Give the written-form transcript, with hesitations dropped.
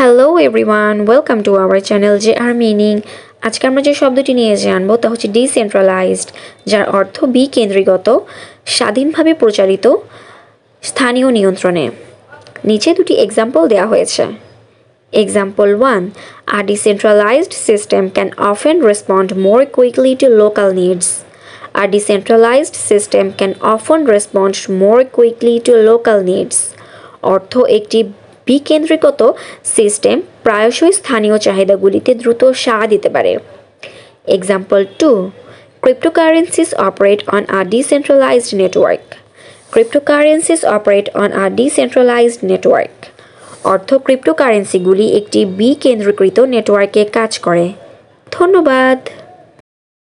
Hello everyone, welcome to our channel যে আর meaning. আজকে আমরা যে শব্দটি নিয়ে জানবো তা হচ্ছে ডিসেন্ট্রালাইজড, যার অর্থ বিকেন্দ্রীগত, স্বাধীনভাবে প্রচারিত, স্থানীয় নিয়ন্ত্রণে। নিচে দুটি এক্সাম্পল দেওয়া হয়েছে। Example 1. A decentralized system can often respond more quickly to local needs. A decentralized system can often respond more quickly to local needs. অর্থ একটি বিকেন্দ্রীকৃত সিস্টেম প্রায়শই স্থানীয় চাহিদাগুলিতে দ্রুত সাড়া দিতে পারে। Example 2. Cryptocurrencies operate on a decentralized network. Cryptocurrencies operate on a decentralized network. অর্থ ক্রিপ্টোকারেন্সিগুলি একটি বিকেন্দ্রীকৃত নেটওয়ার্কে কাজ করে। ধন্যবাদ।